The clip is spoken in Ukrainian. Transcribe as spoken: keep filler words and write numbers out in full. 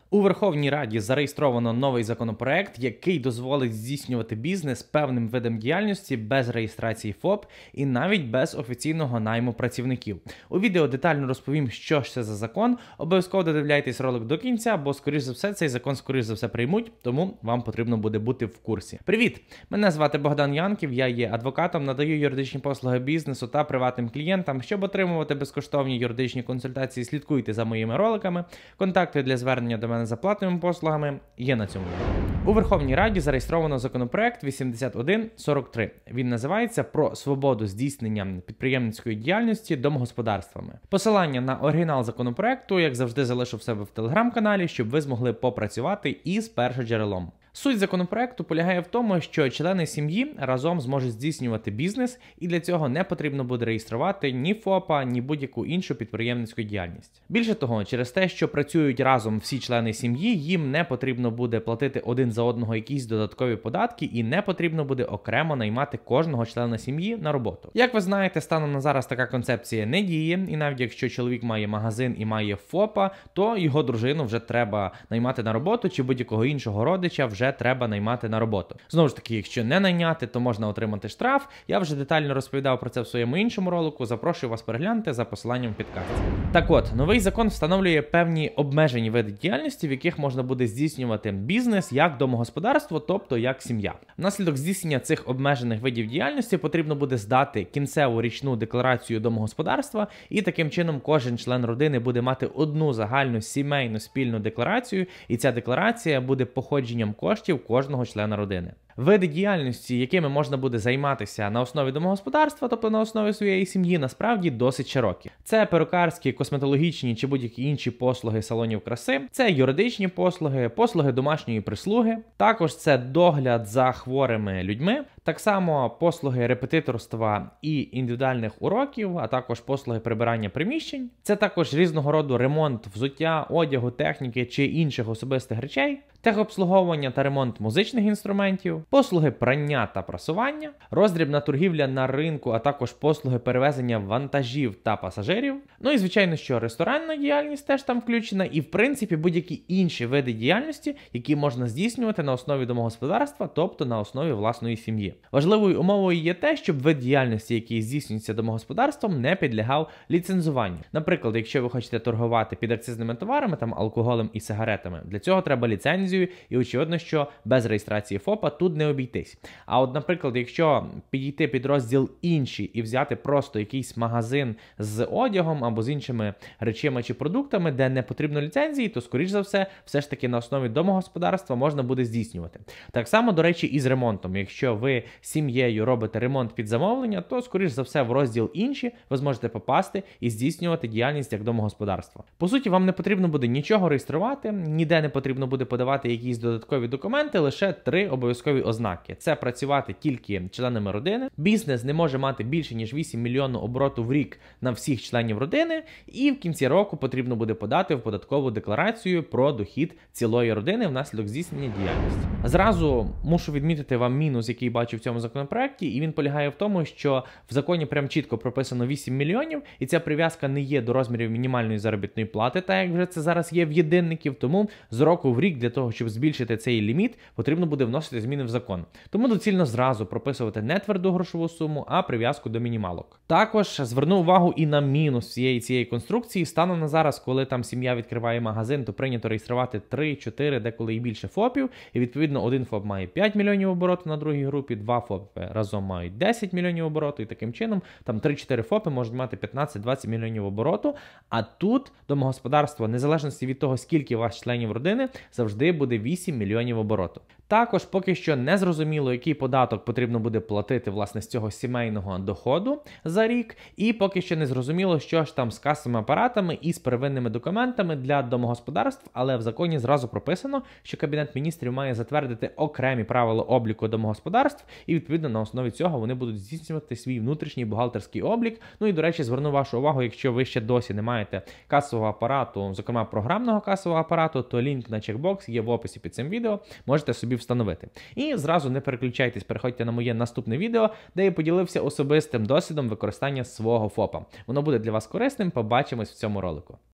У Верховній Раді зареєстровано новий законопроект, який дозволить здійснювати бізнес певним видом діяльності без реєстрації ФОП і навіть без офіційного найму працівників. У відео детально розповім, що ж це за закон. Обов'язково додивляйтесь ролик до кінця, бо, скоріш за все, цей закон, скоріш за все, приймуть, тому вам потрібно буде бути в курсі. Привіт! Мене звати Богдан Янків, я є адвокатом, надаю юридичні послуги бізнесу та приватним клієнтам. Щоб отримувати безкоштовні юридичні консультації, слідкуйте за моїми роликами. Контакти для звернення до мене за платними послугами є на цьому відео. У Верховній Раді зареєстровано законопроект вісімдесят один сорок три. Він називається «Про свободу здійснення підприємницької діяльності домогосподарствами». Посилання на оригінал законопроекту, як завжди, залишу в себе в телеграм-каналі, щоб ви змогли попрацювати із першоджерелом. Суть законопроекту полягає в тому, що члени сім'ї разом зможуть здійснювати бізнес, і для цього не потрібно буде реєструвати ні ФОПа, ні будь-яку іншу підприємницьку діяльність. Більше того, через те, що працюють разом всі члени сім'ї, їм не потрібно буде платити один за одного якісь додаткові податки і не потрібно буде окремо наймати кожного члена сім'ї на роботу. Як ви знаєте, станом на зараз така концепція не діє, і навіть якщо чоловік має магазин і має ФОПа, то його дружину вже треба наймати на роботу, чи будь-якого іншого родича вже треба наймати на роботу. Знову ж таки, якщо не найняти, то можна отримати штраф. Я вже детально розповідав про це в своєму іншому ролику, запрошую вас переглянути за посиланням в підкасті. Так от, новий закон встановлює певні обмежені види діяльності, в яких можна буде здійснювати бізнес як домогосподарство, тобто як сім'я. Внаслідок здійснення цих обмежених видів діяльності потрібно буде здати кінцеву річну декларацію домогосподарства, і таким чином кожен член родини буде мати одну загальну сімейну спільну декларацію, і ця декларація буде походженням коштів кожного члена родини. Види діяльності, якими можна буде займатися на основі домогосподарства, тобто на основі своєї сім'ї, насправді досить широкі. Це перукарські, косметологічні чи будь-які інші послуги салонів краси, це юридичні послуги, послуги домашньої прислуги, також це догляд за хворими людьми, так само послуги репетиторства і індивідуальних уроків, а також послуги прибирання приміщень. Це також різного роду ремонт взуття, одягу, техніки чи інших особистих речей, техобслуговування та ремонт музичних інструментів, послуги прання та прасування, роздрібна торгівля на ринку, а також послуги перевезення вантажів та пасажирів. Ну і звичайно, що ресторанна діяльність теж там включена, і в принципі будь-які інші види діяльності, які можна здійснювати на основі домогосподарства, тобто на основі власної сім'ї. Важливою умовою є те, щоб вид діяльності, який здійснюється домогосподарством, не підлягав ліцензуванню. Наприклад, якщо ви хочете торгувати підакцизними товарами, там алкоголем і сигаретами, для цього треба ліцензію, і очевидно, що без реєстрації ФОПа тут не обійтись. А от, наприклад, якщо підійти під розділ «Інші» і взяти просто якийсь магазин з одягом або з іншими речами чи продуктами, де не потрібно ліцензії, то, скоріш за все, все ж таки на основі домогосподарства можна буде здійснювати. Так само, до речі, і з ремонтом. Якщо ви сім'єю робите ремонт під замовлення, то, скоріш за все, в розділ «Інші» ви зможете попасти і здійснювати діяльність як домогосподарство. По суті, вам не потрібно буде нічого реєструвати, ніде не потрібно буде подавати якісь додаткові документи, лише три обов'язкові ознаки. Це працювати тільки членами родини, бізнес не може мати більше, ніж вісім мільйонів обороту в рік на всіх членів родини, і в кінці року потрібно буде подати в податкову декларацію про дохід цілої родини внаслідок здійснення діяльності. Зразу мушу відмітити вам мінус, який бачу в цьому законопроекті, і він полягає в тому, що в законі прям чітко прописано вісім мільйонів, і ця прив'язка не є до розмірів мінімальної заробітної плати, так як вже це зараз є в єдинників, тому з року в рік для того, щоб збільшити цей ліміт, потрібно буде вносити зміни в закон. Тому доцільно зразу прописувати не тверду грошову суму, а прив'язку до мінімалок. Також зверну увагу і на мінус цієї цієї конструкції. Станом на зараз, коли там сім'я відкриває магазин, то прийнято реєструвати три, чотири, деколи і більше ФОПів, і відповідно один ФОП має п'ять мільйонів обороту на другій групі, два ФОПи разом мають десять мільйонів обороту, і таким чином там три-чотири ФОПи можуть мати п'ятнадцять-двадцять мільйонів обороту, а тут домогосподарство, незалежності від того, скільки у вас членів родини, завжди буде вісім мільйонів обороту. Також поки що не зрозуміло, який податок потрібно буде платити, власне, з цього сімейного доходу за рік, і поки що не зрозуміло, що ж там з касовими апаратами і з первинними документами для домогосподарств, але в законі зразу прописано, що Кабінет Міністрів має затвердити окремі правила обліку домогосподарств, і відповідно на основі цього вони будуть здійснювати свій внутрішній бухгалтерський облік. Ну і, до речі, зверну вашу увагу, якщо ви ще досі не маєте касового апарату, зокрема програмного касового апарату, то лінк на чекбокс є в описі під цим відео, можете собі встановити. І зразу не переключайтесь, переходьте на моє наступне відео, де я поділився особистим досвідом використання свого ФОПа. Воно буде для вас корисним, побачимось в цьому ролику.